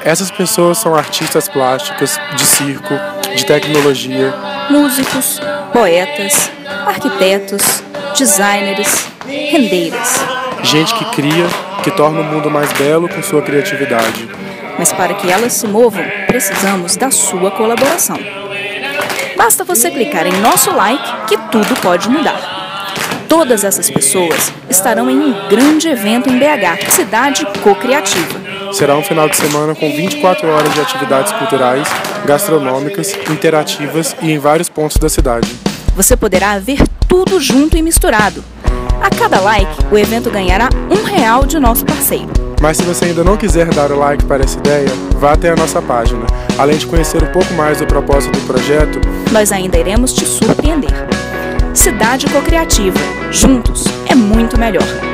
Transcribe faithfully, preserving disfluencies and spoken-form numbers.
Essas pessoas são artistas plásticas, de circo, de tecnologia, músicos, poetas, arquitetos, designers, rendeiras. Gente que cria, que torna o mundo mais belo com sua criatividade. Mas para que elas se movam, precisamos da sua colaboração. Basta você clicar em nosso like que tudo pode mudar. Todas essas pessoas estarão em um grande evento em B H, Cidade Co-Criativa. Será um final de semana com vinte e quatro horas de atividades culturais, gastronômicas, interativas e em vários pontos da cidade. Você poderá ver tudo junto e misturado. A cada like, o evento ganhará um real de nosso parceiro. Mas se você ainda não quiser dar o like para essa ideia, vá até a nossa página. Além de conhecer um pouco mais do propósito do projeto, nós ainda iremos te surpreender. Cidade Co-Criativa. Juntos é muito melhor.